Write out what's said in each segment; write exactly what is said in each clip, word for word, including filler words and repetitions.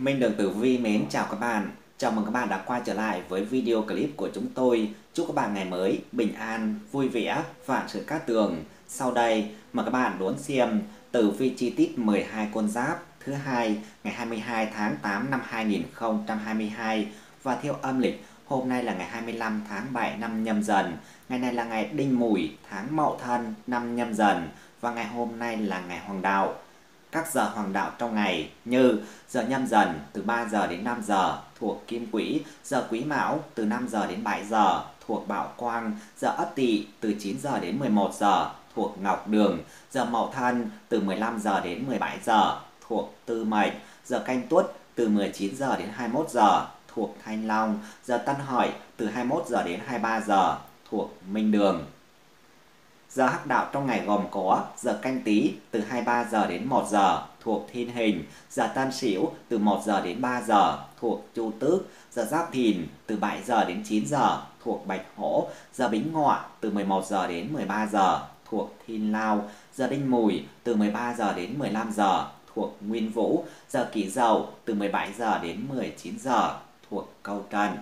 Minh Đường Tử Vi mến chào các bạn. Chào mừng các bạn đã quay trở lại với video clip của chúng tôi. Chúc các bạn ngày mới bình an, vui vẻ, vạn sự cát tường. Sau đây mời các bạn đón xem tử vi chi tiết mười hai con giáp thứ hai ngày hai mươi hai tháng tám năm hai nghìn không trăm hai mươi hai, và theo âm lịch hôm nay là ngày hai mươi lăm tháng bảy năm Nhâm Dần. Ngày này là ngày Đinh Mùi tháng Mậu Thân năm Nhâm Dần, và ngày hôm nay là ngày Hoàng đạo. Các giờ hoàng đạo trong ngày như giờ Nhâm Dần từ ba giờ đến năm giờ thuộc Kim Quỹ, giờ Quý Mão từ năm giờ đến bảy giờ thuộc Bảo Quang, giờ Ất Tỵ từ chín giờ đến mười một giờ thuộc Ngọc Đường, giờ Mậu Thân từ mười lăm giờ đến mười bảy giờ thuộc Tư Mệnh, giờ Canh Tuất từ mười chín giờ đến hai mươi mốt giờ thuộc Thanh Long, giờ Tân Hợi từ hai mươi mốt giờ đến hai mươi ba giờ thuộc Minh Đường. Giờ hắc đạo trong ngày gồm có giờ Canh Tý từ hai mươi ba giờ đến một giờ thuộc Thiên Hình, giờ Tân Sửu từ một giờ đến ba giờ thuộc Chu Tước, giờ Giáp Thìn từ bảy giờ đến chín giờ thuộc Bạch Hổ, giờ Bính Ngọ từ mười một giờ đến mười ba giờ thuộc Thiên Lao, giờ Đinh Mùi từ mười ba giờ đến mười lăm giờ thuộc Nguyên Vũ, giờ Kỷ Dậu từ mười bảy giờ đến mười chín giờ thuộc Câu Trần.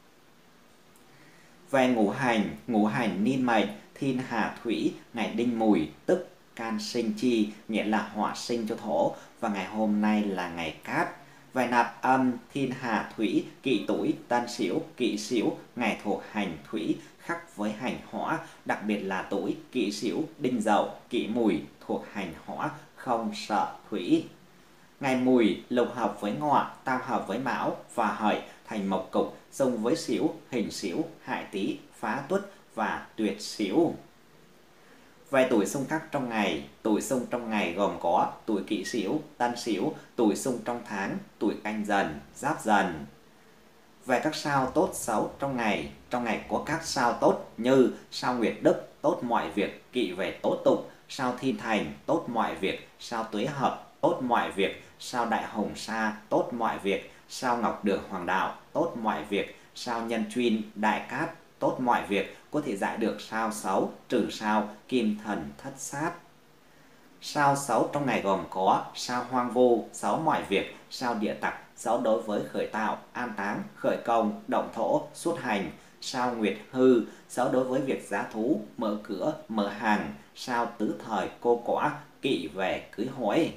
Về ngũ hành, ngũ hành niên mệnh Thiên Hà Thủy, ngày Đinh Mùi tức can sinh chi, nghĩa là hỏa sinh cho thổ, và ngày hôm nay là ngày Cát. Về nạp âm, Thiên Hà Thủy, Kỷ Tuổi, Tân Sửu, Kỷ Sửu, ngày thuộc hành Thủy khắc với hành hỏa, đặc biệt là Tuổi, Kỷ Sửu, Đinh Dậu, Kỷ Mùi thuộc hành hỏa, không sợ thủy. Ngày Mùi lục hợp với Ngọ, tam hợp với Mão và Hợi thành mộc cục, xung với Sửu, hình Sửu, hại Tý, phá Tuất và tuyệt Sửu. Về tuổi xung khắc trong ngày, tuổi xung trong ngày gồm có tuổi Kỷ Sửu, Tân Sửu, tuổi xung trong tháng, tuổi Canh Dần, Giáp Dần. Về các sao tốt xấu trong ngày, trong ngày có các sao tốt như sao Nguyệt Đức tốt mọi việc, Kỵ về tốt tục, sao Thiên Thành tốt mọi việc, sao Tuế Hợp tốt mọi việc, sao Đại Hồng Sa tốt mọi việc, sao Ngọc Đường Hoàng Đạo tốt mọi việc, sao Nhân Chuyên Đại Cát tốt mọi việc, có thể giải được sao xấu, trừ sao Kim Thần Thất Sát. Sao xấu trong ngày gồm có sao Hoang Vu, xấu mọi việc, sao Địa Tặc, xấu đối với khởi tạo, an táng, khởi công, động thổ, xuất hành, sao Nguyệt Hư, xấu đối với việc giá thú, mở cửa, mở hàng, sao Tứ Thời cô quả, Kỵ về cưới hỏi.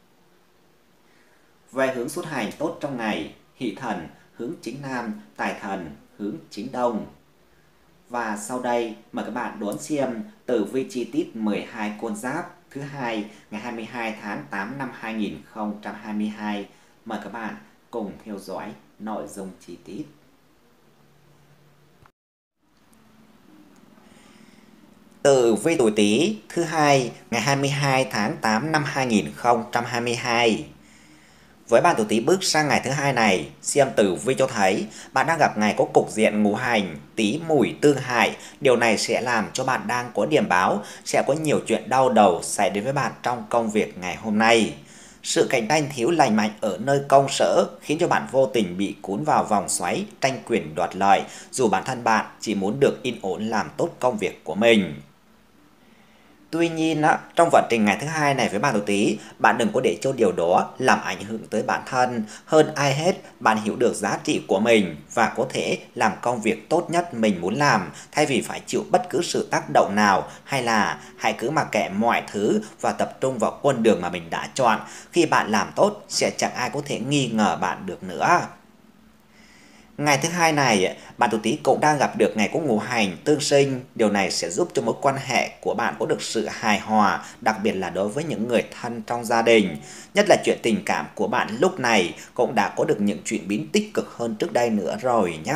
Về hướng xuất hành tốt trong ngày, Hỷ Thần hướng chính nam, Tài Thần hướng chính đông. Và sau đây mời các bạn đón xem tử vi chi tiết mười hai con giáp thứ hai ngày hai mươi hai tháng tám năm hai nghìn không trăm hai mươi hai. Mời các bạn cùng theo dõi nội dung chi tiết. Tử vi tuổi Tý thứ hai ngày hai mươi hai tháng tám năm hai nghìn không trăm hai mươi hai. Với bạn tuổi Tý bước sang ngày thứ hai này, xem tử vi cho thấy bạn đang gặp ngày có cục diện ngũ hành Tý Mùi tương hại. Điều này sẽ làm cho bạn đang có điểm báo sẽ có nhiều chuyện đau đầu xảy đến với bạn trong công việc ngày hôm nay. Sự cạnh tranh thiếu lành mạnh ở nơi công sở khiến cho bạn vô tình bị cuốn vào vòng xoáy tranh quyền đoạt lợi, dù bản thân bạn chỉ muốn được yên ổn làm tốt công việc của mình. Tuy nhiên, trong vận trình ngày thứ hai này với bạn tuổi Tý, bạn đừng có để cho điều đó làm ảnh hưởng tới bản thân. Hơn ai hết, bạn hiểu được giá trị của mình và có thể làm công việc tốt nhất mình muốn làm, thay vì phải chịu bất cứ sự tác động nào, hay là hãy cứ mặc kệ mọi thứ và tập trung vào con đường mà mình đã chọn. Khi bạn làm tốt, sẽ chẳng ai có thể nghi ngờ bạn được nữa. Ngày thứ hai này, bạn tuổi Tý cũng đang gặp được ngày có ngũ hành tương sinh. Điều này sẽ giúp cho mối quan hệ của bạn có được sự hài hòa, đặc biệt là đối với những người thân trong gia đình. Nhất là chuyện tình cảm của bạn lúc này cũng đã có được những chuyển biến tích cực hơn trước đây nữa rồi nhé.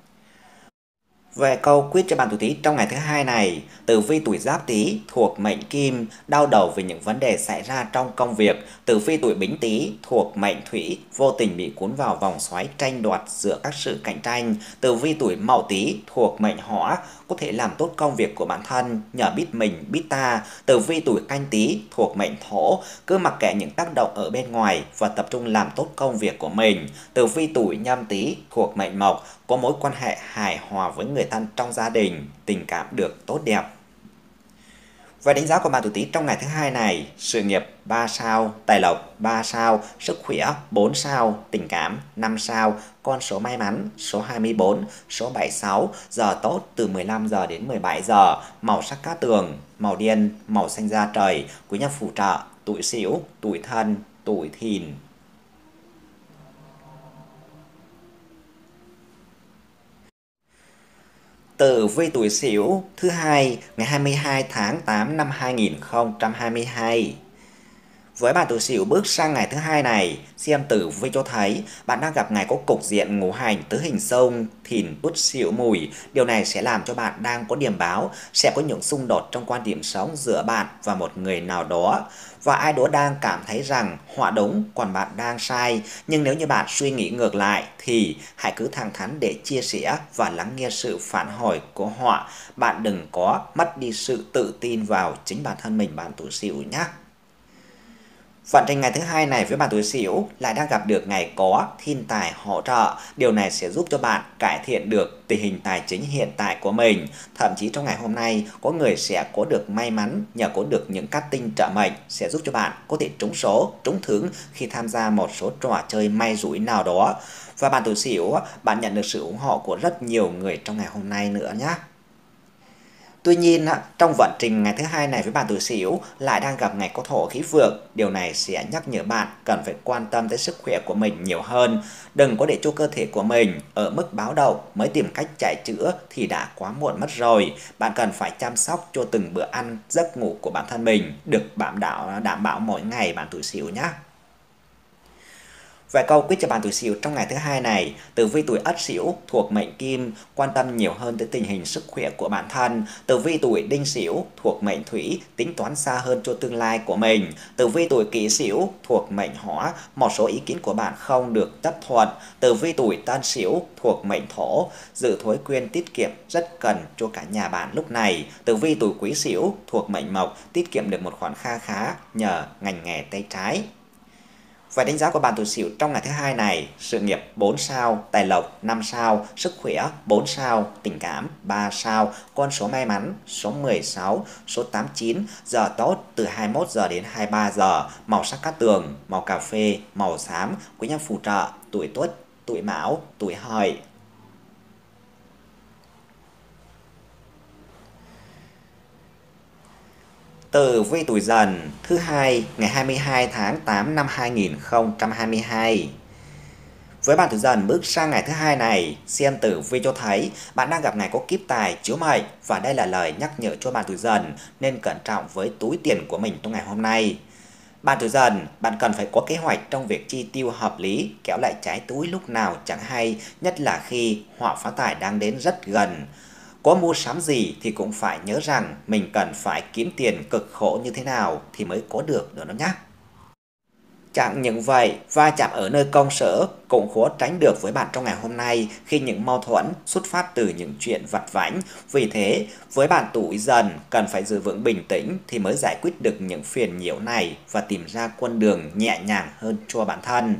Về câu quyết cho bạn tuổi Tý trong ngày thứ hai này, tử vi tuổi Giáp Tý thuộc mệnh Kim, đau đầu về những vấn đề xảy ra trong công việc. Tử vi tuổi Bính Tý thuộc mệnh Thủy, vô tình bị cuốn vào vòng xoáy tranh đoạt giữa các sự cạnh tranh. Tử vi tuổi Mậu Tý thuộc mệnh Hỏa, có thể làm tốt công việc của bản thân nhờ biết mình biết ta. Tử vi tuổi Canh Tý thuộc mệnh Thổ, cứ mặc kệ những tác động ở bên ngoài và tập trung làm tốt công việc của mình. Tử vi tuổi Nhâm Tý thuộc mệnh Mộc, có mối quan hệ hài hòa với người thân trong gia đình, tình cảm được tốt đẹp. Và đánh giá của bạn tuổi Tý trong ngày thứ hai này: sự nghiệp ba sao, tài lộc ba sao, sức khỏe bốn sao, tình cảm năm sao, con số may mắn số hai mươi bốn, số bảy mươi sáu, giờ tốt từ mười lăm giờ đến mười bảy giờ, màu sắc cát tường, màu đen, màu xanh da trời, quý nhân phù trợ tuổi Sửu, tuổi Thân, tuổi Thìn. Tử vi tuổi Sửu thứ hai ngày hai mươi hai tháng tám năm hai nghìn không trăm hai mươi hai. Với bạn tuổi Sửu bước sang ngày thứ hai này, xem tử vi cho thấy bạn đang gặp ngày có cục diện ngũ hành tứ hình xông, Thìn, Tuất, Sửu, Mùi. Điều này sẽ làm cho bạn đang có điểm báo sẽ có những xung đột trong quan điểm sống giữa bạn và một người nào đó. Và ai đó đang cảm thấy rằng họ đúng còn bạn đang sai. Nhưng nếu như bạn suy nghĩ ngược lại thì hãy cứ thẳng thắn để chia sẻ và lắng nghe sự phản hồi của họ. Bạn đừng có mất đi sự tự tin vào chính bản thân mình, bạn tuổi Sửu nhé. Vận trình ngày thứ hai này với bạn tuổi Sửu lại đang gặp được ngày có thiên tài hỗ trợ. Điều này sẽ giúp cho bạn cải thiện được tình hình tài chính hiện tại của mình. Thậm chí trong ngày hôm nay có người sẽ có được may mắn nhờ có được những cát tinh trợ mệnh sẽ giúp cho bạn có thể trúng số, trúng thưởng khi tham gia một số trò chơi may rủi nào đó. Và bạn tuổi Sửu, bạn nhận được sự ủng hộ của rất nhiều người trong ngày hôm nay nữa nhé. Tuy nhiên, trong vận trình ngày thứ hai này với bạn tuổi Sửu lại đang gặp ngày có thổ khí vượng. Điều này sẽ nhắc nhở bạn cần phải quan tâm tới sức khỏe của mình nhiều hơn. Đừng có để cho cơ thể của mình ở mức báo động mới tìm cách chạy chữa thì đã quá muộn mất rồi. Bạn cần phải chăm sóc cho từng bữa ăn, giấc ngủ của bản thân mình được đảm bảo, đảm bảo mỗi ngày, bạn tuổi Sửu nhé. Vài câu quyết cho bạn tuổi Sửu trong ngày thứ hai này: tử vi tuổi Ất Sửu thuộc mệnh Kim, quan tâm nhiều hơn tới tình hình sức khỏe của bản thân. Tử vi tuổi Đinh Sửu thuộc mệnh Thủy, tính toán xa hơn cho tương lai của mình. Tử vi tuổi Kỷ Sửu thuộc mệnh Hỏa, một số ý kiến của bạn không được chấp thuận. Tử vi tuổi Tân Sửu thuộc mệnh Thổ, giữ thói quen tiết kiệm rất cần cho cả nhà bạn lúc này. Tử vi tuổi Quý Sửu thuộc mệnh Mộc, tiết kiệm được một khoản kha khá nhờ ngành nghề tay trái. Và đánh giá của bạn tuổi Sửu trong ngày thứ hai này: sự nghiệp bốn sao, tài lộc năm sao, sức khỏe bốn sao, tình cảm ba sao, con số may mắn số mười sáu, số tám mươi chín, giờ tốt từ hai mươi mốt giờ đến hai mươi ba giờ, màu sắc cát tường, màu cà phê, màu xám, quý nhân phù trợ tuổi Tuất, tuổi Mão, tuổi Hợi. Tử vi tuổi Dần thứ hai ngày hai mươi hai tháng tám năm hai nghìn không trăm hai mươi hai. Với bạn tuổi Dần bước sang ngày thứ hai này, xem tử vi cho thấy bạn đang gặp ngày có kiếp tài chiếu mệnh và đây là lời nhắc nhở cho bạn tuổi Dần nên cẩn trọng với túi tiền của mình trong ngày hôm nay. Bạn tuổi Dần, bạn cần phải có kế hoạch trong việc chi tiêu hợp lý, kéo lại trái túi lúc nào chẳng hay, nhất là khi họa phá tài đang đến rất gần. Có mua sắm gì thì cũng phải nhớ rằng mình cần phải kiếm tiền cực khổ như thế nào thì mới có được nữa đó nhé. Chẳng những vậy, va chạm ở nơi công sở cũng khó tránh được với bạn trong ngày hôm nay khi những mâu thuẫn xuất phát từ những chuyện vặt vãnh. Vì thế, với bạn tuổi Dần cần phải giữ vững bình tĩnh thì mới giải quyết được những phiền nhiễu này và tìm ra con đường nhẹ nhàng hơn cho bản thân.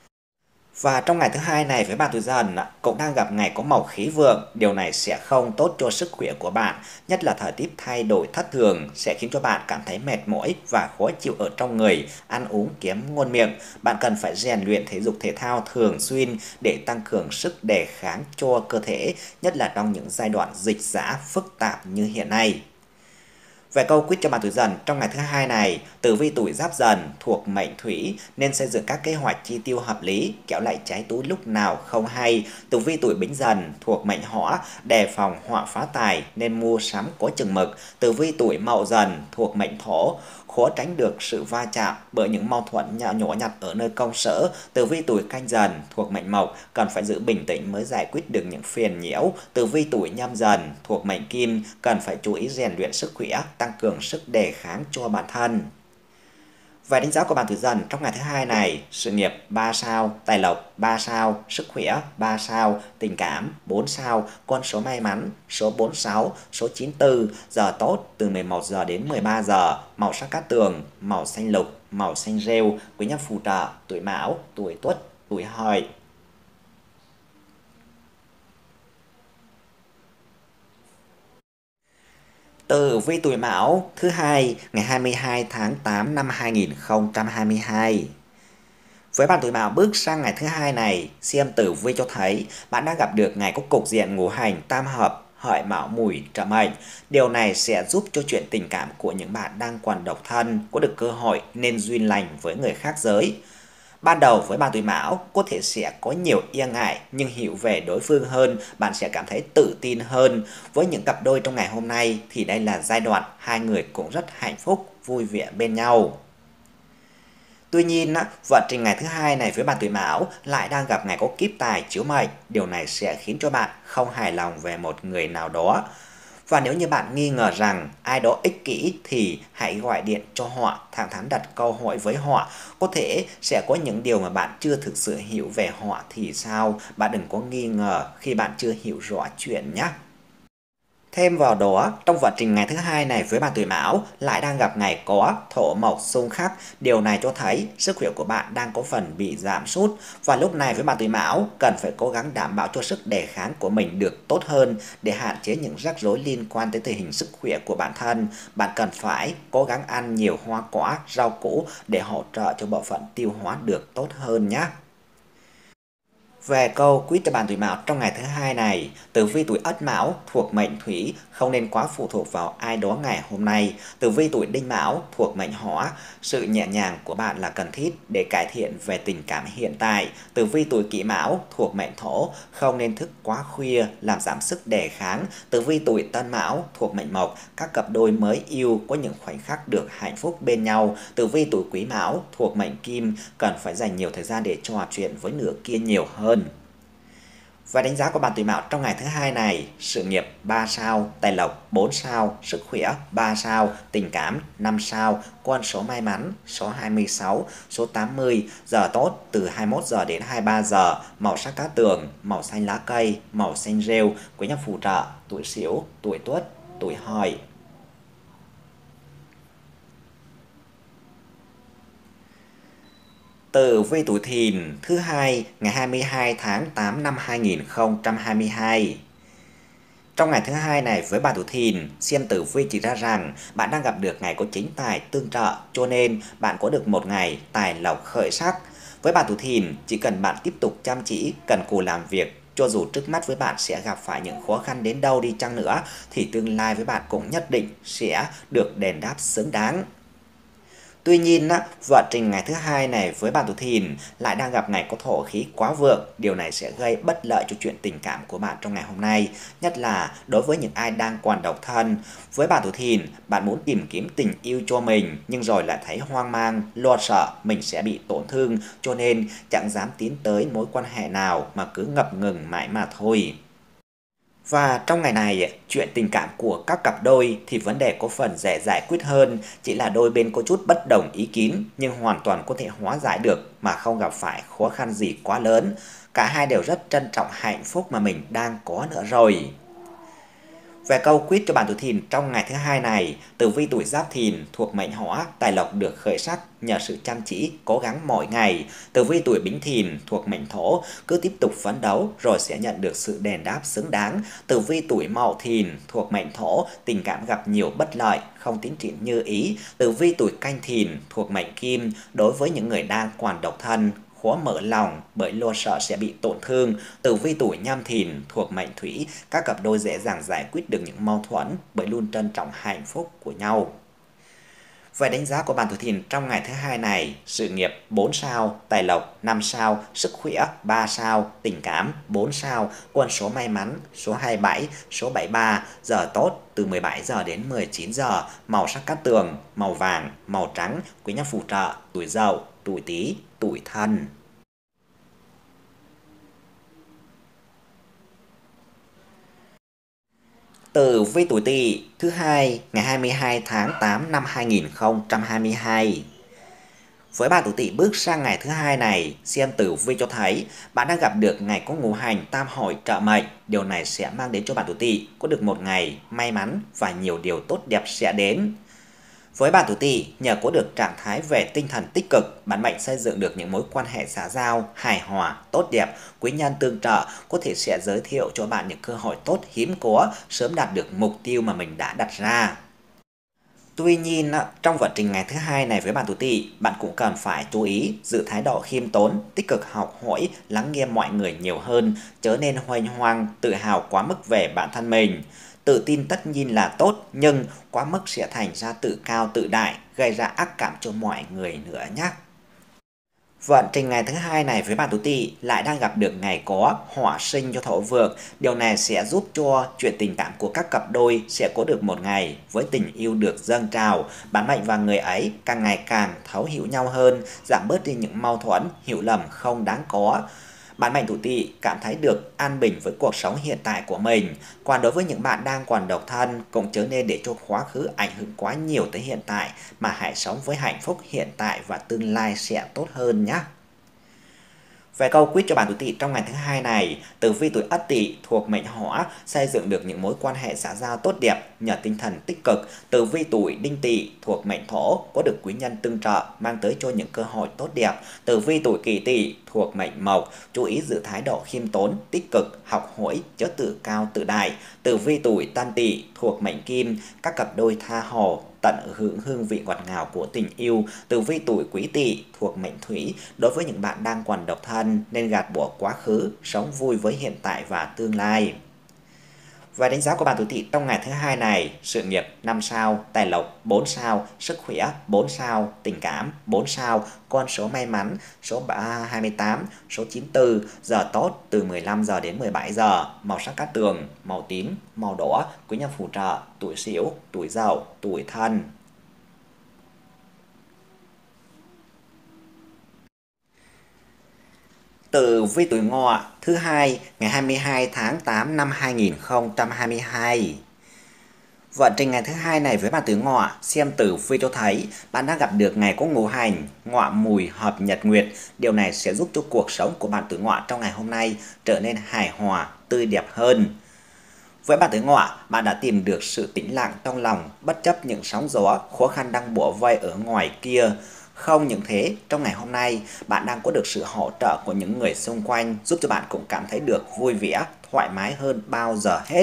Và trong ngày thứ hai này với bạn tuổi Dần cũng đang gặp ngày có màu khí vượng. Điều này sẽ không tốt cho sức khỏe của bạn, nhất là thời tiết thay đổi thất thường sẽ khiến cho bạn cảm thấy mệt mỏi và khó chịu ở trong người, ăn uống kém ngon miệng. Bạn cần phải rèn luyện thể dục thể thao thường xuyên để tăng cường sức đề kháng cho cơ thể, nhất là trong những giai đoạn dịch dã phức tạp như hiện nay. Về câu quyết cho bạn tuổi Dần trong ngày thứ hai này: tử vi tuổi Giáp Dần thuộc mệnh Thủy nên xây dựng các kế hoạch chi tiêu hợp lý, kéo lại trái túi lúc nào không hay. Tử vi tuổi Bính Dần thuộc mệnh Hỏa, đề phòng họa phá tài nên mua sắm có chừng mực. Tử vi tuổi Mậu Dần thuộc mệnh Thổ, khó tránh được sự va chạm bởi những mâu thuẫn nhỏ nhỏ nhặt ở nơi công sở. Tử vi tuổi Canh Dần thuộc mệnh Mộc, cần phải giữ bình tĩnh mới giải quyết được những phiền nhiễu. Tử vi tuổi Nhâm Dần thuộc mệnh Kim, cần phải chú ý rèn luyện sức khỏe, tăng cường sức đề kháng cho bản thân. Và đánh giá của bạn tuổi Dần trong ngày thứ hai này: sự nghiệp ba sao, tài lộc ba sao, sức khỏe ba sao, tình cảm bốn sao, con số may mắn số bốn mươi sáu, số chín mươi tư, giờ tốt từ mười một giờ đến mười ba giờ, màu sắc cát tường, màu xanh lục, màu xanh rêu, quý nhân phù trợ tuổi Mão, tuổi Tuất, tuổi Hợi. Tử vi tuổi Mão thứ hai ngày hai mươi hai tháng tám năm hai nghìn không trăm hai mươi hai. Với bạn tuổi Mão bước sang ngày thứ hai này, xem tử vi cho thấy bạn đang gặp được ngày có cục diện ngũ hành tam hợp hợi mão mùi trợ mệnh. Điều này sẽ giúp cho chuyện tình cảm của những bạn đang còn độc thân có được cơ hội nên duyên lành với người khác giới. Ban đầu với bạn tuổi Mão có thể sẽ có nhiều e ngại, nhưng hiểu về đối phương hơn, bạn sẽ cảm thấy tự tin hơn. Với những cặp đôi trong ngày hôm nay thì đây là giai đoạn hai người cũng rất hạnh phúc, vui vẻ bên nhau. Tuy nhiên, vận trình ngày thứ hai này với bạn tuổi Mão lại đang gặp ngày có kiếp tài chiếu mệnh. Điều này sẽ khiến cho bạn không hài lòng về một người nào đó. Và nếu như bạn nghi ngờ rằng ai đó ích kỷ thì hãy gọi điện cho họ, thẳng thắn đặt câu hỏi với họ. Có thể sẽ có những điều mà bạn chưa thực sự hiểu về họ thì sao? Bạn đừng có nghi ngờ khi bạn chưa hiểu rõ chuyện nhé. Thêm vào đó, trong vận trình ngày thứ hai này với bạn tuổi Mão lại đang gặp ngày có thổ mộc xung khắc. Điều này cho thấy sức khỏe của bạn đang có phần bị giảm sút. Và lúc này với bạn tuổi Mão cần phải cố gắng đảm bảo cho sức đề kháng của mình được tốt hơn để hạn chế những rắc rối liên quan tới tình hình sức khỏe của bản thân. Bạn cần phải cố gắng ăn nhiều hoa quả, rau củ để hỗ trợ cho bộ phận tiêu hóa được tốt hơn nhé. Về câu quyết cho bạn tuổi Mão trong ngày thứ hai này, tử vi tuổi Ất Mão thuộc mệnh Thủy không nên quá phụ thuộc vào ai đó ngày hôm nay. Tử vi tuổi Đinh Mão thuộc mệnh Hỏa, sự nhẹ nhàng của bạn là cần thiết để cải thiện về tình cảm hiện tại. Tử vi tuổi Kỷ Mão thuộc mệnh Thổ, không nên thức quá khuya làm giảm sức đề kháng. Tử vi tuổi Tân Mão thuộc mệnh Mộc, các cặp đôi mới yêu có những khoảnh khắc được hạnh phúc bên nhau. Tử vi tuổi Quý Mão thuộc mệnh Kim, cần phải dành nhiều thời gian để trò chuyện với nửa kia nhiều hơn. Và đánh giá của bạn tuổi Mão trong ngày thứ hai này: sự nghiệp ba sao, tài lộc bốn sao, sức khỏe ba sao, tình cảm năm sao, con số may mắn số hai mươi sáu, số tám mươi, giờ tốt từ hai mươi mốt giờ đến hai mươi ba giờ, màu sắc cát tường, màu xanh lá cây, màu xanh rêu, quý nhân phù trợ tuổi Sửu, tuổi Tuất, tuổi Hợi. Tử vi tuổi Thìn thứ hai ngày hai mươi hai tháng tám năm hai nghìn không trăm hai mươi hai. Trong ngày thứ hai này với bạn tuổi Thìn, xem tử vi chỉ ra rằng bạn đang gặp được ngày có chính tài tương trợ, cho nên bạn có được một ngày tài lộc khởi sắc. Với bạn tuổi Thìn, chỉ cần bạn tiếp tục chăm chỉ, cần cù làm việc, cho dù trước mắt với bạn sẽ gặp phải những khó khăn đến đâu đi chăng nữa, thì tương lai với bạn cũng nhất định sẽ được đền đáp xứng đáng. Tuy nhiên, vận trình ngày thứ hai này với bạn tuổi Thìn lại đang gặp ngày có thổ khí quá vượng. Điều này sẽ gây bất lợi cho chuyện tình cảm của bạn trong ngày hôm nay, nhất là đối với những ai đang còn độc thân. Với bạn tuổi Thìn, bạn muốn tìm kiếm tình yêu cho mình nhưng rồi lại thấy hoang mang, lo sợ mình sẽ bị tổn thương, cho nên chẳng dám tiến tới mối quan hệ nào mà cứ ngập ngừng mãi mà thôi. Và trong ngày này, chuyện tình cảm của các cặp đôi thì vấn đề có phần dễ giải quyết hơn, chỉ là đôi bên có chút bất đồng ý kiến nhưng hoàn toàn có thể hóa giải được mà không gặp phải khó khăn gì quá lớn. Cả hai đều rất trân trọng hạnh phúc mà mình đang có nữa rồi. Về câu quyết cho bạn tuổi Thìn trong ngày thứ hai này, tử vi tuổi Giáp Thìn thuộc mệnh Hỏa, tài lộc được khởi sắc nhờ sự chăm chỉ, cố gắng mỗi ngày. Tử vi tuổi Bính Thìn thuộc mệnh Thổ, cứ tiếp tục phấn đấu rồi sẽ nhận được sự đền đáp xứng đáng. Tử vi tuổi Mậu Thìn thuộc mệnh Thổ, tình cảm gặp nhiều bất lợi, không tiến triển như ý. Tử vi tuổi Canh Thìn thuộc mệnh Kim, đối với những người đang còn độc thân, khó mở lòng bởi lo sợ sẽ bị tổn thương. Tử vi tuổi Nhâm Thìn thuộc mệnh Thủy, các cặp đôi dễ dàng giải quyết được những mâu thuẫn bởi luôn trân trọng hạnh phúc của nhau. Về đánh giá của bạn tuổi Thìn trong ngày thứ hai này: sự nghiệp bốn sao, tài lộc năm sao, sức khỏe ba sao, tình cảm bốn sao, con số may mắn số hai mươi bảy, số bảy mươi ba, giờ tốt từ mười bảy giờ đến mười chín giờ, màu sắc cát tường, màu vàng, màu trắng, quý nhân phù trợ tuổi Dậu, tuổi Tý, tuổi Thân. Tử vi tuổi Tỵ thứ hai ngày hai mươi hai tháng tám năm hai nghìn không trăm hai mươi hai. Với bạn tuổi Tỵ bước sang ngày thứ hai này, xem tử vi cho thấy bạn đang gặp được ngày có ngũ hành tam hội trợ mệnh. Điều này sẽ mang đến cho bạn tuổi Tỵ có được một ngày may mắn và nhiều điều tốt đẹp sẽ đến. Với bạn tuổi Tỵ, nhờ có được trạng thái về tinh thần tích cực, bạn mệnh xây dựng được những mối quan hệ xã giao, hài hòa, tốt đẹp, quý nhân tương trợ, có thể sẽ giới thiệu cho bạn những cơ hội tốt hiếm có, sớm đạt được mục tiêu mà mình đã đặt ra. Tuy nhiên, trong vận trình ngày thứ hai này với bạn tuổi Tỵ, bạn cũng cần phải chú ý giữ thái độ khiêm tốn, tích cực học hỏi, lắng nghe mọi người nhiều hơn, chớ nên hoành hoang, tự hào quá mức về bản thân mình. Tự tin tất nhiên là tốt, nhưng quá mức sẽ thành ra tự cao tự đại, gây ra ác cảm cho mọi người nữa nhé. Vận trình ngày thứ hai này với bạn tuổi Tỵ lại đang gặp được ngày có hỏa sinh cho thổ vượng. Điều này sẽ giúp cho chuyện tình cảm của các cặp đôi sẽ có được một ngày với tình yêu được dâng trào. Bạn mệnh và người ấy càng ngày càng thấu hiểu nhau hơn, giảm bớt đi những mâu thuẫn, hiểu lầm không đáng có. Bạn mệnh tuổi Tỵ cảm thấy được an bình với cuộc sống hiện tại của mình. Còn đối với những bạn đang còn độc thân, cũng chớ nên để cho quá khứ ảnh hưởng quá nhiều tới hiện tại, mà hãy sống với hạnh phúc hiện tại và tương lai sẽ tốt hơn nhé. Về câu quyết cho bạn tuổi Tỵ trong ngày thứ hai này, tử vi tuổi Ất Tỵ thuộc mệnh Hỏa xây dựng được những mối quan hệ xã giao tốt đẹp nhờ tinh thần tích cực. Tử vi tuổi Đinh Tỵ thuộc mệnh Thổ có được quý nhân tương trợ mang tới cho những cơ hội tốt đẹp. Tử vi tuổi Kỷ Tỵ thuộc mệnh Mộc chú ý giữ thái độ khiêm tốn, tích cực, học hỏi, chớ tự cao tự đại. Tử vi tuổi Tân Tỵ thuộc mệnh Kim, các cặp đôi tha hồ tận hưởng hương vị ngọt ngào của tình yêu. Tử vi tuổi Quý Tỵ thuộc mệnh Thủy, đối với những bạn đang còn độc thân nên gạt bỏ quá khứ, sống vui với hiện tại và tương lai. Và đánh giá của bạn tuổi Tỵ trong ngày thứ hai này: sự nghiệp năm sao, tài lộc bốn sao, sức khỏe bốn sao, tình cảm bốn sao, con số may mắn số hai mươi tám, số chín mươi tư, giờ tốt từ mười lăm giờ đến mười bảy giờ, màu sắc cát tường màu tím, màu đỏ, quý nhân phù trợ tuổi Sửu, tuổi Dậu, tuổi Thân. Tử vi tuổi Ngọ thứ hai ngày hai mươi hai tháng tám năm hai nghìn không trăm hai mươi hai. Vận trình ngày thứ hai này với bạn tuổi Ngọ, xem tử vi cho thấy bạn đang gặp được ngày có ngũ hành, ngọ mùi hợp nhật nguyệt. Điều này sẽ giúp cho cuộc sống của bạn tuổi Ngọ trong ngày hôm nay trở nên hài hòa, tươi đẹp hơn. Với bạn tuổi Ngọ, bạn đã tìm được sự tĩnh lặng trong lòng bất chấp những sóng gió, khó khăn đang bủa vây ở ngoài kia. Không những thế, trong ngày hôm nay, bạn đang có được sự hỗ trợ của những người xung quanh giúp cho bạn cũng cảm thấy được vui vẻ, thoải mái hơn bao giờ hết.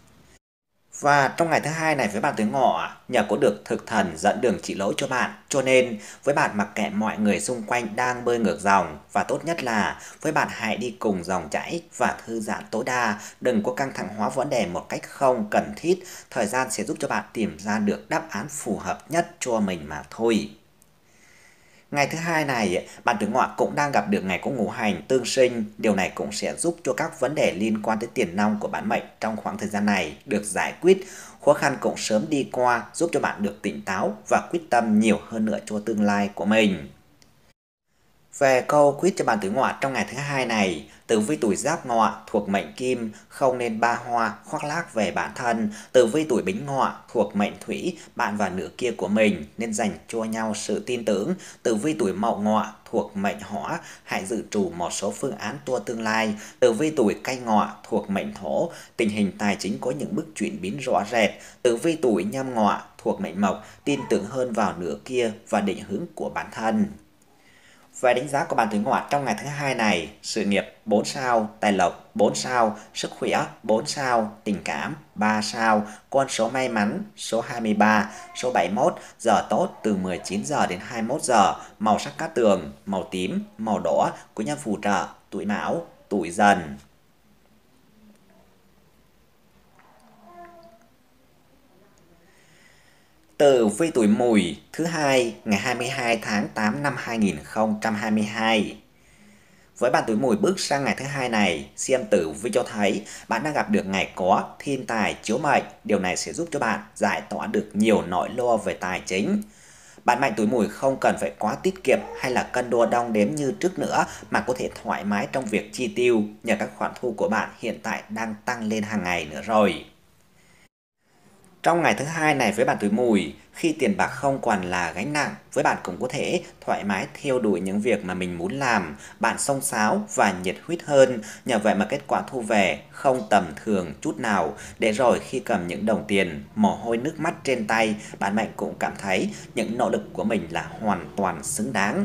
Và trong ngày thứ hai này với bạn tuổi Ngọ, nhờ có được thực thần dẫn đường chỉ lối cho bạn, cho nên với bạn mặc kệ mọi người xung quanh đang bơi ngược dòng, và tốt nhất là với bạn hãy đi cùng dòng chảy và thư giãn tối đa, đừng có căng thẳng hóa vấn đề một cách không cần thiết. Thời gian sẽ giúp cho bạn tìm ra được đáp án phù hợp nhất cho mình mà thôi. Ngày thứ hai này, bạn tuổi Ngọ cũng đang gặp được ngày có ngũ hành tương sinh. Điều này cũng sẽ giúp cho các vấn đề liên quan tới tiền nong của bản mệnh trong khoảng thời gian này được giải quyết. Khó khăn cũng sớm đi qua, giúp cho bạn được tỉnh táo và quyết tâm nhiều hơn nữa cho tương lai của mình. Về câu quyết cho bạn tuổi Ngọ trong ngày thứ hai này, tử vi tuổi Giáp Ngọ thuộc mệnh Kim, không nên ba hoa khoác lác về bản thân. Tử vi tuổi Bính Ngọ thuộc mệnh Thủy, bạn và nửa kia của mình nên dành cho nhau sự tin tưởng. Tử vi tuổi Mậu Ngọ thuộc mệnh Hỏa, hãy dự trù một số phương án tour tương lai. Tử vi tuổi Canh Ngọ thuộc mệnh Thổ, tình hình tài chính có những bước chuyển biến rõ rệt. Tử vi tuổi Nhâm Ngọ thuộc mệnh Mộc, tin tưởng hơn vào nửa kia và định hướng của bản thân. Về đánh giá của bạn tuổi Ngọ trong ngày thứ hai này: sự nghiệp bốn sao, tài lộc bốn sao, sức khỏe bốn sao, tình cảm ba sao, con số may mắn số hai mươi ba, số bảy mươi mốt, giờ tốt từ mười chín giờ đến hai mươi mốt giờ, màu sắc cát tường màu tím, màu đỏ, quý nhân phù trợ tuổi Mão, tuổi Dần. Tử vi tuổi Mùi thứ hai ngày hai mươi hai tháng tám năm hai nghìn không trăm hai mươi hai. Với bạn tuổi Mùi bước sang ngày thứ hai này, xem tử vi cho thấy bạn đang gặp được ngày có thiên tài chiếu mệnh. Điều này sẽ giúp cho bạn giải tỏa được nhiều nỗi lo về tài chính. Bạn mệnh tuổi Mùi không cần phải quá tiết kiệm hay là cân đo đong đếm như trước nữa, mà có thể thoải mái trong việc chi tiêu nhờ các khoản thu của bạn hiện tại đang tăng lên hàng ngày nữa rồi. Trong ngày thứ hai này với bạn tuổi Mùi, khi tiền bạc không còn là gánh nặng, với bạn cũng có thể thoải mái theo đuổi những việc mà mình muốn làm, bạn xông xáo và nhiệt huyết hơn, nhờ vậy mà kết quả thu về không tầm thường chút nào, để rồi khi cầm những đồng tiền, mồ hôi nước mắt trên tay, bạn Mệnh cũng cảm thấy những nỗ lực của mình là hoàn toàn xứng đáng.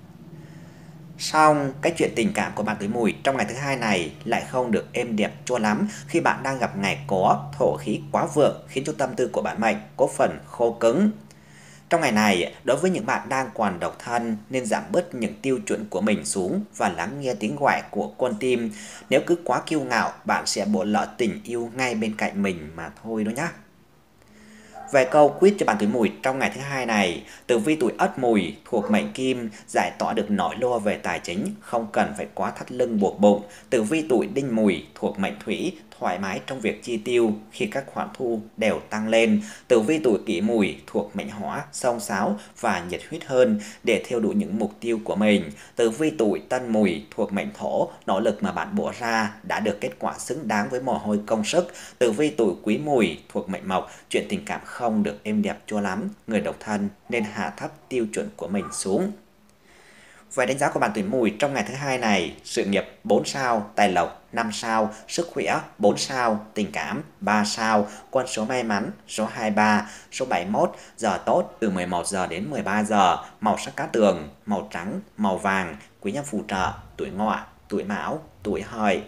Song, cái chuyện tình cảm của bạn tuổi Mùi trong ngày thứ hai này lại không được êm đẹp cho lắm khi bạn đang gặp ngày có thổ khí quá vượng khiến cho tâm tư của bạn Mệnh có phần khô cứng. Trong ngày này, đối với những bạn đang còn độc thân nên giảm bớt những tiêu chuẩn của mình xuống và lắng nghe tiếng gọi của con tim. Nếu cứ quá kiêu ngạo, bạn sẽ bỏ lỡ tình yêu ngay bên cạnh mình mà thôi đó nhé. Về câu quyết cho bạn tuổi Mùi trong ngày thứ hai này, tử vi tuổi Ất Mùi thuộc mệnh Kim giải tỏa được nỗi lo về tài chính, không cần phải quá thắt lưng buộc bụng. Tử vi tuổi Đinh Mùi thuộc mệnh Thủy thoải mái trong việc chi tiêu khi các khoản thu đều tăng lên. Tử vi tuổi Kỷ Mùi thuộc mệnh Hỏa xông xáo và nhiệt huyết hơn để theo đuổi những mục tiêu của mình. Tử vi tuổi Tân Mùi thuộc mệnh Thổ, nỗ lực mà bạn bỏ ra đã được kết quả xứng đáng với mồ hôi công sức. Tử vi tuổi Quý Mùi thuộc mệnh Mộc, chuyện tình cảm không được êm đẹp cho lắm, người độc thân nên hạ thấp tiêu chuẩn của mình xuống. Về đánh giá của bạn tuổi Mùi trong ngày thứ hai này, sự nghiệp bốn sao, tài lộc năm sao, sức khỏe bốn sao, tình cảm ba sao, con số may mắn số hai mươi ba, số bảy mươi mốt, giờ tốt từ mười một giờ đến mười ba giờ, màu sắc cát tường, màu trắng, màu vàng, quý nhân phù trợ, tuổi Ngọ, tuổi Mão, tuổi Hợi.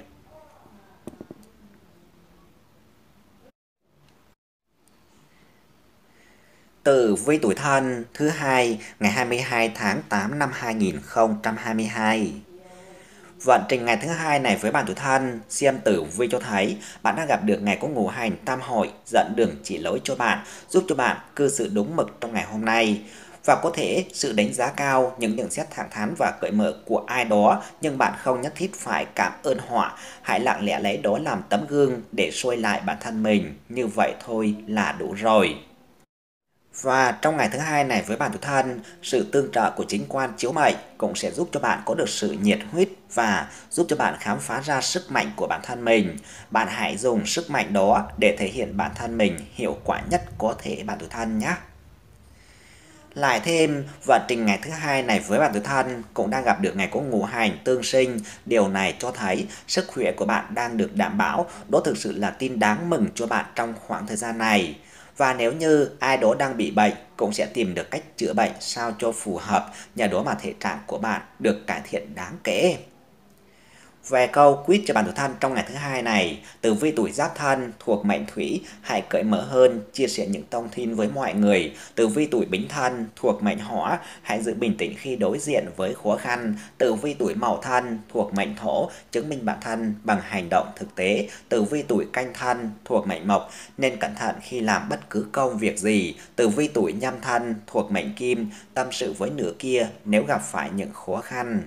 Tử vi tuổi Thân thứ hai ngày hai mươi hai tháng tám năm hai nghìn không trăm hai mươi hai. Vận trình ngày thứ hai này với bạn tuổi Thân, xem tử vi cho thấy bạn đang gặp được ngày có ngũ hành tam hội dẫn đường chỉ lối cho bạn, giúp cho bạn cư xử đúng mực trong ngày hôm nay. Và có thể sự đánh giá cao, những nhận xét thẳng thắn và cởi mở của ai đó, nhưng bạn không nhất thiết phải cảm ơn họ. Hãy lặng lẽ lấy đó làm tấm gương để soi lại bản thân mình, như vậy thôi là đủ rồi. Và trong ngày thứ hai này với bạn tuổi Thân, sự tương trợ của chính quan chiếu mệnh cũng sẽ giúp cho bạn có được sự nhiệt huyết và giúp cho bạn khám phá ra sức mạnh của bản thân mình. Bạn hãy dùng sức mạnh đó để thể hiện bản thân mình hiệu quả nhất có thể bạn tuổi Thân nhé. Lại thêm, vận trình ngày thứ hai này với bạn tuổi Thân cũng đang gặp được ngày có ngũ hành tương sinh. Điều này cho thấy sức khỏe của bạn đang được đảm bảo. Đó thực sự là tin đáng mừng cho bạn trong khoảng thời gian này. Và nếu như ai đó đang bị bệnh, cũng sẽ tìm được cách chữa bệnh sao cho phù hợp, nhờ đó mà thể trạng của bạn được cải thiện đáng kể. Về câu quyết cho bạn tuổi Thân trong ngày thứ hai này, tử vi tuổi Giáp Thân thuộc mệnh Thủy, hãy cởi mở hơn, chia sẻ những thông tin với mọi người. Tử vi tuổi Bính Thân thuộc mệnh Hỏa, hãy giữ bình tĩnh khi đối diện với khó khăn. Tử vi tuổi Mậu Thân thuộc mệnh Thổ, chứng minh bản thân bằng hành động thực tế. Tử vi tuổi Canh Thân thuộc mệnh Mộc, nên cẩn thận khi làm bất cứ công việc gì. Tử vi tuổi Nhâm Thân thuộc mệnh Kim, tâm sự với nửa kia nếu gặp phải những khó khăn.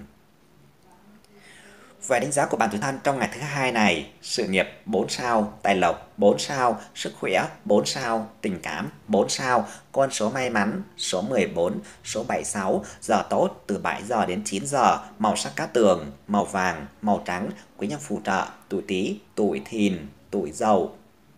Về đánh giá của bạn tuổi Thân trong ngày thứ hai này, sự nghiệp bốn sao, tài lộc bốn sao, sức khỏe bốn sao, tình cảm bốn sao, con số may mắn số mười bốn, số bảy mươi sáu, giờ tốt từ bảy giờ đến chín giờ, màu sắc cát tường, màu vàng, màu trắng, quý nhân phù trợ, tuổi Tý, tuổi Thìn, tuổi Dậu.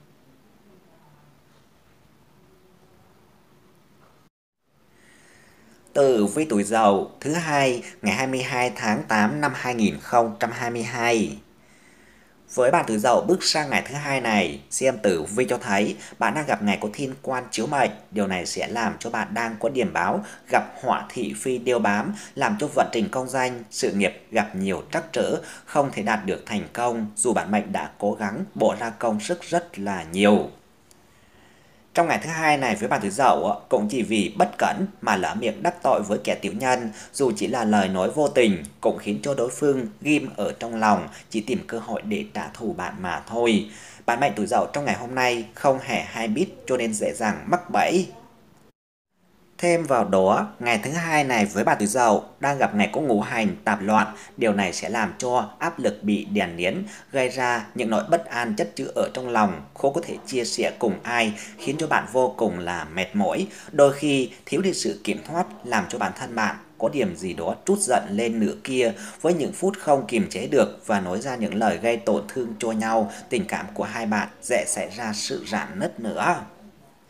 Tử vi tuổi Dậu thứ hai ngày hai mươi hai tháng tám năm hai nghìn không trăm hai mươi hai. Với bạn tuổi Dậu bước sang ngày thứ hai này, xem tử vi cho thấy bạn đang gặp ngày có thiên quan chiếu mệnh. Điều này sẽ làm cho bạn đang có điểm báo gặp họa thị phi đeo bám, làm cho vận trình công danh, sự nghiệp gặp nhiều trắc trở, không thể đạt được thành công dù bản mệnh đã cố gắng bỏ ra công sức rất là nhiều. Trong ngày thứ hai này với bạn tuổi Dậu cũng chỉ vì bất cẩn mà lỡ miệng đắc tội với kẻ tiểu nhân, dù chỉ là lời nói vô tình cũng khiến cho đối phương ghim ở trong lòng, chỉ tìm cơ hội để trả thù bạn mà thôi. Bạn mệnh tuổi Dậu trong ngày hôm nay không hề hay biết cho nên dễ dàng mắc bẫy. Thêm vào đó, ngày thứ hai này với bạn tuổi Dậu đang gặp ngày có ngũ hành tạp loạn, điều này sẽ làm cho áp lực bị đè nén, gây ra những nỗi bất an chất chứa ở trong lòng, khó có thể chia sẻ cùng ai, khiến cho bạn vô cùng là mệt mỏi. Đôi khi thiếu đi sự kiểm soát làm cho bản thân bạn có điểm gì đó trút giận lên nửa kia, với những phút không kiềm chế được và nói ra những lời gây tổn thương cho nhau, tình cảm của hai bạn dễ xảy ra sự rạn nứt nữa.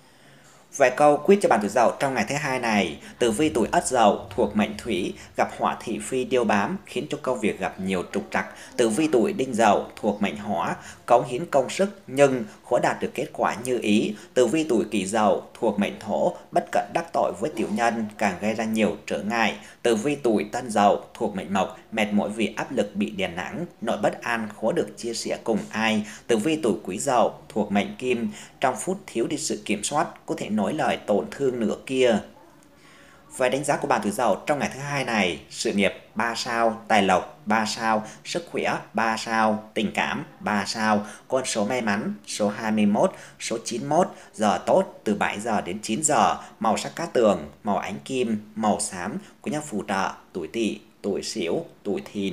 Vài câu quyết cho bạn tuổi Dậu trong ngày thứ hai này. Tử vi tuổi Ất Dậu thuộc mệnh Thủy, gặp hỏa thị phi điêu bám khiến cho công việc gặp nhiều trục trặc. Tử vi tuổi Đinh Dậu thuộc mệnh Hỏa, cống hiến công sức nhưng khó đạt được kết quả như ý. Tử vi tuổi Kỷ Dậu thuộc mệnh Thổ, bất cẩn đắc tội với tiểu nhân càng gây ra nhiều trở ngại. Tử vi tuổi Tân Dậu thuộc mệnh Mộc, mệt mỏi vì áp lực bị đè nặng, nỗi bất an khó được chia sẻ cùng ai. Tử vi tuổi Quý Dậu thuộc mệnh Kim, trong phút thiếu đi sự kiểm soát có thể nói lời tổn thương nửa kia. Về đánh giá của bạn tuổi Dậu trong ngày thứ hai này: sự nghiệp ba sao, tài lộc ba sao, sức khỏe ba sao, tình cảm ba sao, con số may mắn số hai mươi mốt, số chín mươi mốt, giờ tốt từ bảy giờ đến chín giờ, màu sắc cát tường, màu ánh kim, màu xám, quý nhân phù trợ tuổi Tỵ, tuổi Sửu, tuổi Thìn.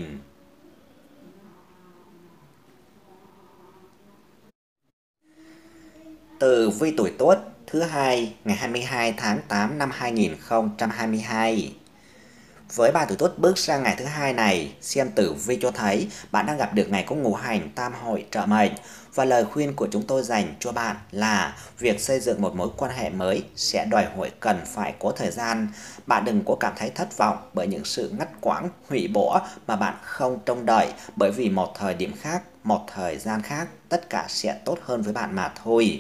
Tử vi tuổi Tuất thứ hai ngày hai mươi hai tháng tám năm hai nghìn không trăm hai mươi hai. Với ba tuổi Tuất bước sang ngày thứ hai này, xem tử vi cho thấy bạn đang gặp được ngày có ngũ hành tam hội trợ mệnh. Và lời khuyên của chúng tôi dành cho bạn là việc xây dựng một mối quan hệ mới sẽ đòi hỏi cần phải có thời gian. Bạn đừng có cảm thấy thất vọng bởi những sự ngắt quãng, hủy bỏ mà bạn không trông đợi, bởi vì một thời điểm khác, một thời gian khác, tất cả sẽ tốt hơn với bạn mà thôi.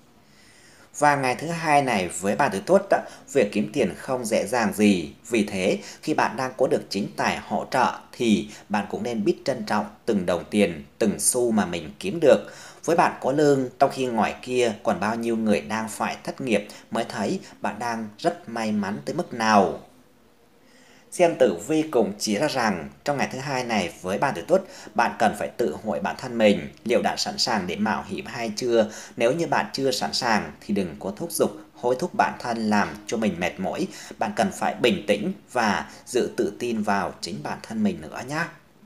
Và ngày thứ hai này với bạn tuổi Tuất, việc kiếm tiền không dễ dàng gì. Vì thế, khi bạn đang có được chính tài hỗ trợ thì bạn cũng nên biết trân trọng từng đồng tiền, từng xu mà mình kiếm được. Với bạn có lương, trong khi ngoài kia còn bao nhiêu người đang phải thất nghiệp mới thấy bạn đang rất may mắn tới mức nào. Xem tử vi cũng chỉ ra rằng trong ngày thứ hai này với bạn tuổi Tuất, bạn cần phải tự hỏi bản thân mình liệu đã sẵn sàng để mạo hiểm hay chưa. Nếu như bạn chưa sẵn sàng thì đừng có thúc giục, hối thúc bản thân làm cho mình mệt mỏi. Bạn cần phải bình tĩnh và giữ tự tin vào chính bản thân mình nữa nhé.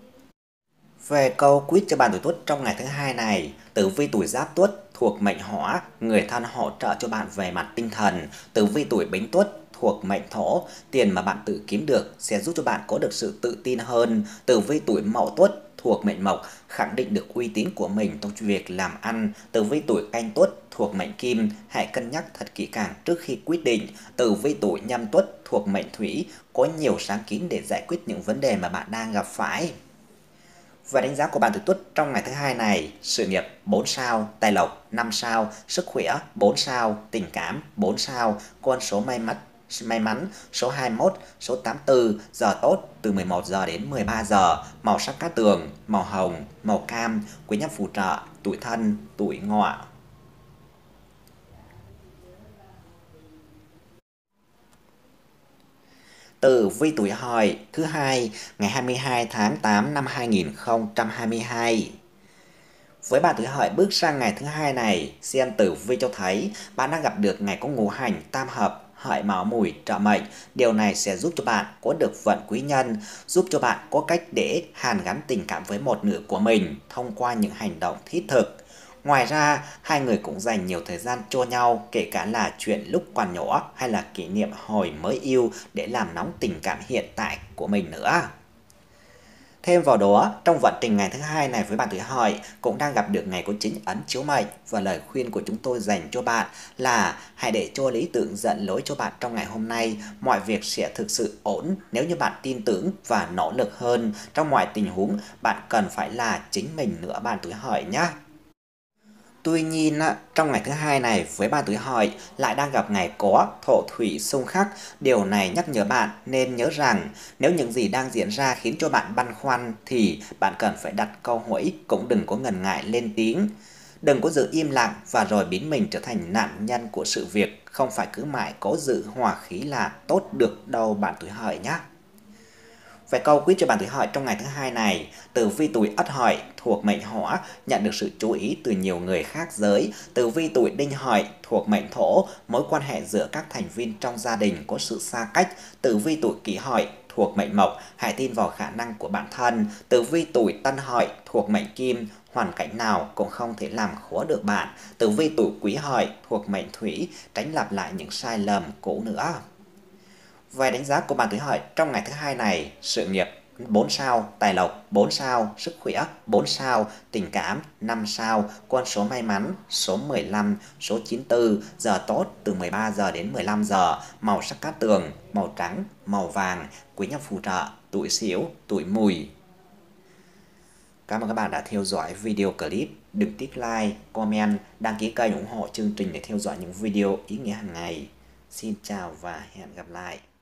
Về câu quyết cho bạn tuổi Tuất trong ngày thứ hai này: tử vi tuổi Giáp Tuất thuộc mệnh Hỏa, người thân hỗ trợ cho bạn về mặt tinh thần. Tử vi tuổi Bính Tuất thuộc mệnh Thổ, tiền mà bạn tự kiếm được sẽ giúp cho bạn có được sự tự tin hơn. Tử vi tuổi Mậu Tuất thuộc mệnh Mộc, khẳng định được uy tín của mình trong việc làm ăn. Tử vi tuổi Canh Tuất thuộc mệnh Kim, hãy cân nhắc thật kỹ càng trước khi quyết định. Tử vi tuổi Nhâm Tuất thuộc mệnh Thủy, có nhiều sáng kiến để giải quyết những vấn đề mà bạn đang gặp phải. Và đánh giá của bạn tuổi Tuất trong ngày thứ hai này: sự nghiệp bốn sao, tài lộc năm sao, sức khỏe bốn sao, tình cảm bốn sao, con số may mắn may mắn số hai mươi mốt, số tám mươi tư, giờ tốt từ mười một giờ đến mười ba giờ, màu sắc cát tường, màu hồng, màu cam, quý nhân phù trợ tuổi Thân, tuổi Ngọ. Tử vi tuổi Hợi thứ hai ngày hai mươi hai tháng tám năm hai nghìn không trăm hai mươi hai. Với bạn tuổi Hợi bước sang ngày thứ hai này, xem tử vi cho thấy bạn đang gặp được ngày có ngũ hành tam hợp Hợi Mão Mùi trợ mệnh. Điều này sẽ giúp cho bạn có được vận quý nhân, giúp cho bạn có cách để hàn gắn tình cảm với một nửa của mình thông qua những hành động thiết thực. Ngoài ra, hai người cũng dành nhiều thời gian cho nhau, kể cả là chuyện lúc còn nhỏ hay là kỷ niệm hồi mới yêu để làm nóng tình cảm hiện tại của mình nữa. Thêm vào đó, trong vận trình ngày thứ hai này với bạn tuổi Hợi cũng đang gặp được ngày có chính ấn chiếu mệnh, và lời khuyên của chúng tôi dành cho bạn là hãy để cho lý tưởng dẫn lối cho bạn trong ngày hôm nay. Mọi việc sẽ thực sự ổn nếu như bạn tin tưởng và nỗ lực hơn. Trong mọi tình huống, bạn cần phải là chính mình nữa bạn tuổi Hợi nhé. Tuy nhiên, trong ngày thứ hai này với bạn tuổi Hợi lại đang gặp ngày có thổ thủy xung khắc. Điều này nhắc nhở bạn nên nhớ rằng nếu những gì đang diễn ra khiến cho bạn băn khoăn thì bạn cần phải đặt câu hỏi, cũng đừng có ngần ngại lên tiếng. Đừng có giữ im lặng và rồi biến mình trở thành nạn nhân của sự việc. Không phải cứ mãi cố giữ hòa khí là tốt được đâu bạn tuổi Hợi nhé. Về câu quyết cho bạn tuổi Hợi trong ngày thứ hai này: tử vi tuổi Ất Hợi thuộc mệnh Hỏa, nhận được sự chú ý từ nhiều người khác giới. Tử vi tuổi Đinh Hợi thuộc mệnh Thổ, mối quan hệ giữa các thành viên trong gia đình có sự xa cách. Tử vi tuổi Kỷ Hợi thuộc mệnh Mộc, hãy tin vào khả năng của bản thân. Tử vi tuổi Tân Hợi thuộc mệnh Kim, hoàn cảnh nào cũng không thể làm khó được bạn. Tử vi tuổi Quý Hợi thuộc mệnh Thủy, tránh lặp lại những sai lầm cũ nữa. Về đánh giá của bạn tuổi Hợi trong ngày thứ hai này: sự nghiệp bốn sao, tài lộc bốn sao, sức khỏe bốn sao, tình cảm năm sao, con số may mắn số mười lăm, số chín mươi tư, giờ tốt từ mười ba giờ đến mười lăm giờ, màu sắc cát tường, màu trắng, màu vàng, quý nhân phù trợ, tuổi Sửu, tuổi Mùi. Cảm ơn các bạn đã theo dõi video clip. Đừng tích like, comment, đăng ký kênh ủng hộ chương trình để theo dõi những video ý nghĩa hàng ngày. Xin chào và hẹn gặp lại.